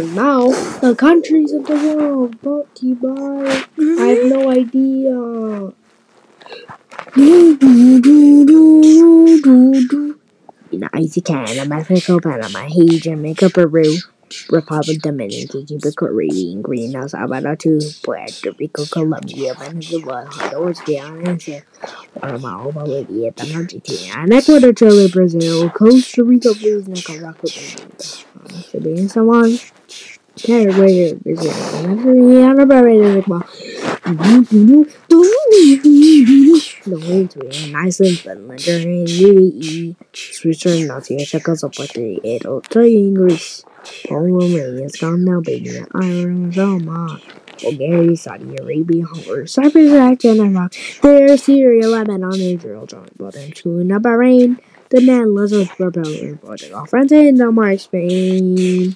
Now, the countries of the world brought to you by. I have no idea. United Canada, Mexico, Panama, Haiti, Jamaica, Peru, Republic Dominican, Cuba, Caribbean, Green, El Salvador, Puerto Rico, Colombia, Venezuela, Honduras, Guyana, Guatemala, Bolivia, Argentina, Ecuador, Chile, Brazil, Costa Rica, Belize, Nicaragua, Caribbean, Samoa, Paraguay, Brazil, Venezuela, Barbados, Norway, Sweden, Iceland, Finland, Germany, UAE, Switzerland, Latvia, Czechoslovakia, Italy, Greece, Poland, Romania, Scotland, Albania, Ireland, Denmark, Bulgaria, Saudi Arabia, Hungary, Cyprus, Iraq, and Iraq, Syria, Lebanon, Israel, Jordan, Jordan, Bahrain, the Netherlands, Portugal, France, and Denmark, Spain.